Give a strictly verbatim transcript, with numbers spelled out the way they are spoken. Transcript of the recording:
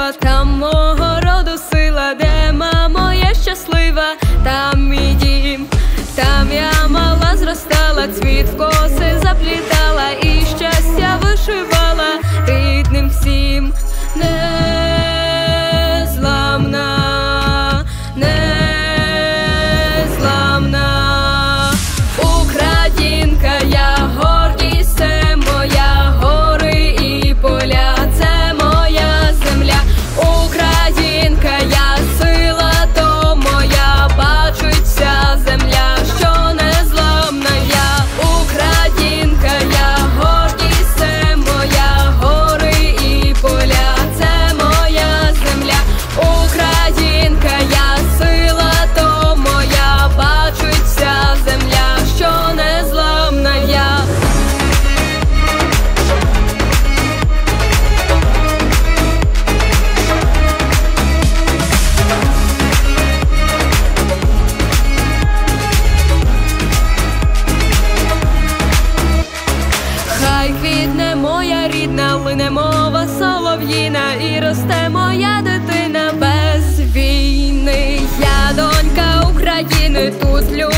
сила, там мого роду сила, де мама я щаслива, там мій дім, там я мала зростала, цвіт в коси заплітала і щастя вишивала рідним всім. Незламна, незламна Українка, я гордість, це моя, гори і поля, це моя земля. Українка, я сила, то моя, бачиться земля, що незламна я. Українка, я гордість, це моя, гори і поля, це моя земля. Українка, я сила, то моя, бачиться земля, що незламна я. Хай квітне моя рідна, лине мова солов'їна, і росте моя дитина без війни. Я донька України, тут люблю